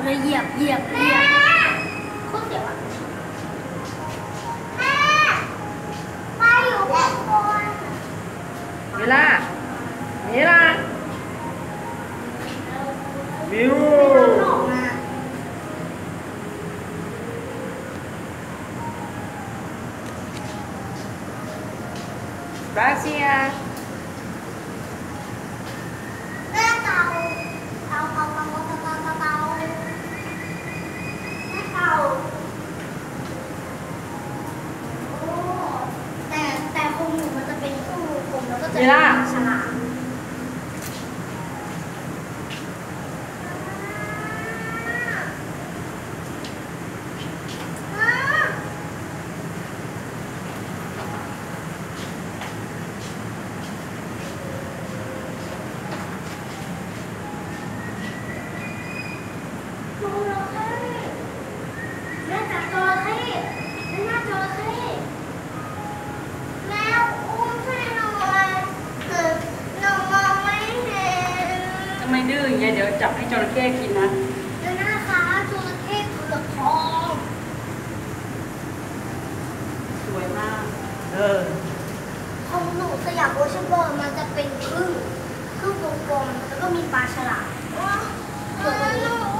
เลยเหยียบโคตรเสียวอ่ะแม่ไปอยู่ข้างบนมิล่ามิวบราเซียแม่เต่าแม่เต่าโอ้แต่คงหนูมันจะเป็นคู่ผมแล้วก็จะเป็นฉลามแม่จับจระเข้แม่จระเข้แม่อุ้มให้หน่อยหนูมองไม่เห็นทำไมดื้ออย่างเงี้ยเดี๋ยวจับให้จระเข้กินนะเดี๋ยวนะคะจระเข้เผือกทองสวยมากของหนูสยามโอเชียนเวิลด์มันจะเป็นครึ่งวงกลมแล้วก็มีปลาฉลามส่วนตรงนี้